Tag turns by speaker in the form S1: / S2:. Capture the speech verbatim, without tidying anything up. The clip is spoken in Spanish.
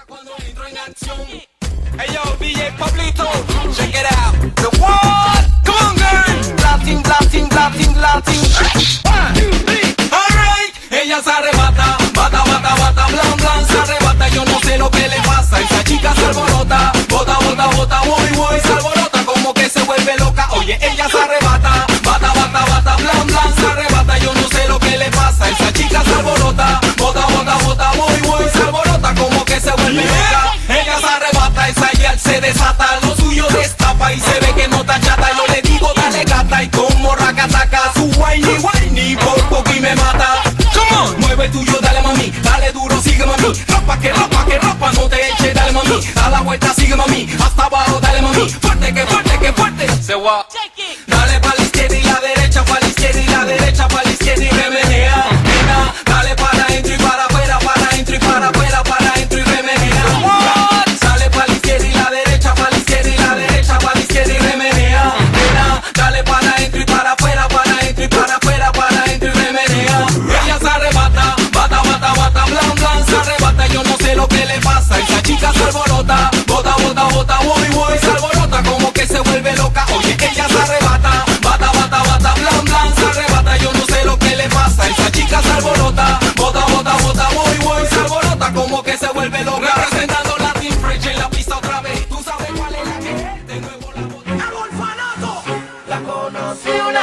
S1: Cuando entro en acción. Hey yo, D J Pablito, check it out. The what? Come on, girl. Blasting, blasting, blasting, blasting. One, two, three. Alright. Ella se arrebata, bata, bata, bata, blan, blan, se arrebata. Yo no sé lo que le pasa. Esa chica se alborota, bota, bota, bota, voy, voy, se alborota como que se vuelve loca. Oye, ella se arrebata, bata, bata, bata, blan, blan, se arrebata. Yo no sé lo que le pasa. Esa chica se alborota, bota, bota, bota, voy, voy, se alborota como que se vuelve loca. Ella se arrebata, esa girl se desata, lo suyo destapa y se ve que no está chata. Yo le digo dale gata y como racataca, su whiny whiny por poco y me mata. Come on, mueve tuyo, dale mami, dale duro, sigue mami. Rapa que rapa que rapa, no te eche, dale mami. Da la vuelta, sigue mami, hasta abajo, dale mami. Fuerte que fuerte que fuerte. Se va. Dale pa' la izquierda y la derecha, pa' la izquierda y la derecha, pa' la izquierda y remenea. Nena, dale para adentro y para afuera, para adentro y para afuera, para adentro y remenea. Dale pa' la izquierda y la derecha, pa' la izquierda y la derecha, pa' la izquierda y remenea. Nena, dale para adentro y para afuera, para adentro y para afuera, para adentro y remenea. Ella se arrebata, bata, bata, bata, blan, blan, se arrebata. Yo no sé lo que le pasa. Esa chica se alborota, bota, bota, bota, voy, voy, se alborota como que se vuelve loca. Oye, ella se arrebata, bata, bata, bata, blan, blan, se arrebata. Yo no sé lo que le pasa. Esa chica se alborota, bota, bota, bota, voy, voy, se alborota como que se vuelve loca. Representando Latin Fresh en la pista otra vez. Tú sabes cuál es la que es. De nuevo la bota. ¡El orfanato! La conocí una